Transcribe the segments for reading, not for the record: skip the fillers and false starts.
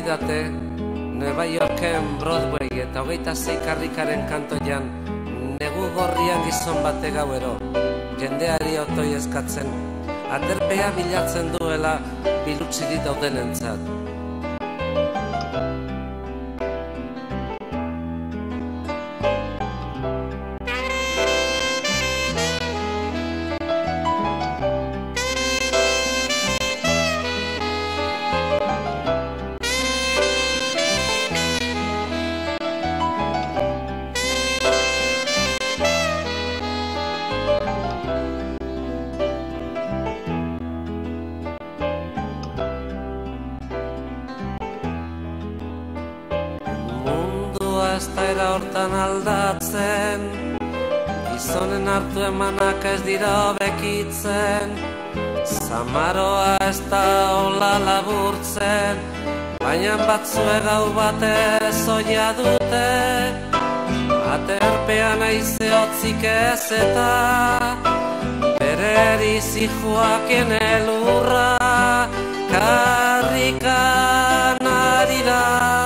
didate Nueva Yorken Broadway eta 26 karrikaren kantoian negu gorrian gizon bate gauero jendeari otoi eskatzen aterpea bilatzen duela bilutsiri daudenentzat. Ez da era hortan aldatzen, gizonen hartu emanak ez dira bekitzen, zamaroa ez da hola laburtzen, baina batzue gau batez oia dute, aterpean aize hotzik ez eta bereri zijoakien elurra karrikan ari da.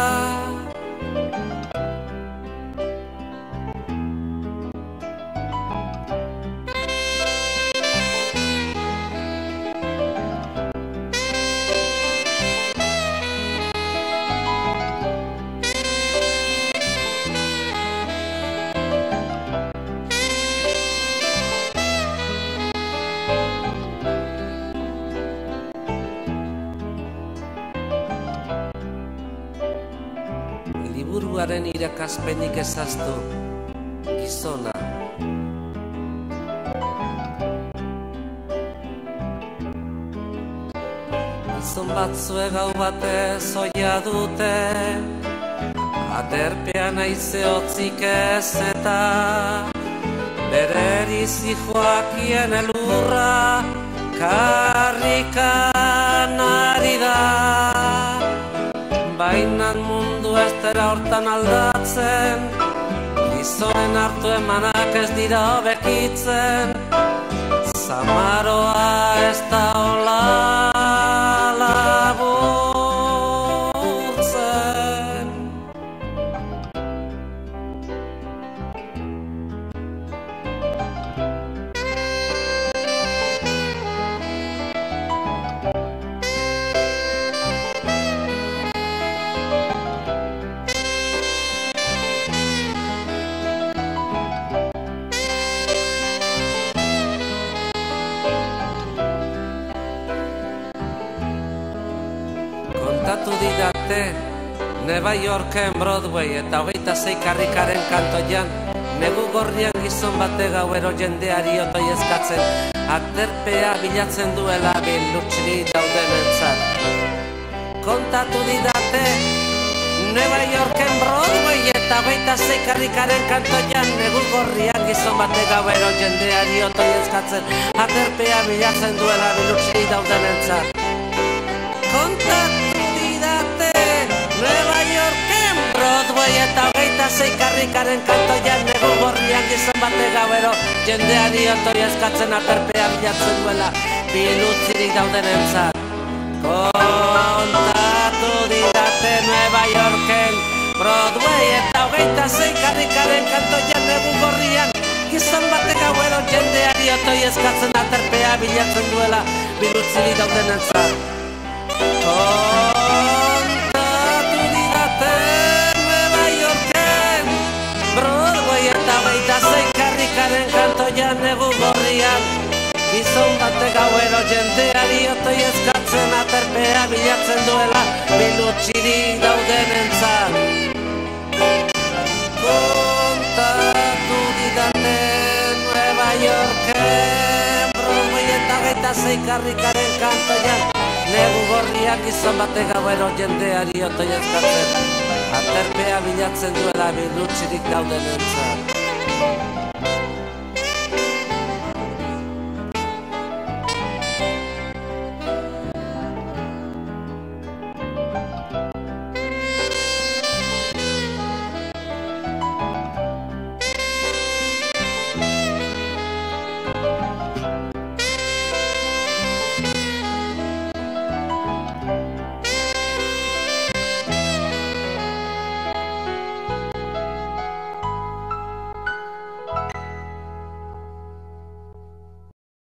Liburuaren irakaspenik ezaztu, gizona. Gizon batzue gau batez oia dute, aterpean aize hotzik ez eta bereri zijoakien elurra karrikan ari da. Baina mundu ez dira hortan aldatzen, gizonen hartu emanak ez dira bekitzen, zamaroa ez da hola laburtzen. Kontatu didate Nueva Yorken Broadway eta 26 karrikaren kantoian negu gorrian gizon bate gauero jendeari otoi eskatzen aterpea bilatzen duela bilutsiri daudenentzat. Kontatu didate Nueva Yorken Broadway eta 26 karrikaren kantoian negu gorrian gizon bate gauero jendeari otoi eskatzen aterpea bilatzen duela bilutsiri daudenentzat. Kontatu didate Nueva Yorken Broadway eta 26 karrikaren kantoian negu gorrian gizon bate gauero jendeari otoi eskatzen aterpea bilatzen duela bilutzirik daudenentzat. Kontatu didate Nueva Yorken Broadway eta 26 karrikaren kantoian negu gorrian gizon bate gauero jendeari otoi eskatzen aterpea bilatzen duela bilutzirik daudenentzat. Kontatu didate Nueva Yorken Broadway eta 26 karrikaren kantoian negu gorrian gizon bate gauero jendeari otoi eskatzen aterpea bilatzen duela bilutzirik daudenentzat. Kontatu didate Nueva Yorken Broadway eta 26 karrikaren kantoian negu gorriak gizon bate gauero jendeari otoi eskatzen aterpea bilatzen duela bilutzirik daudenentzat.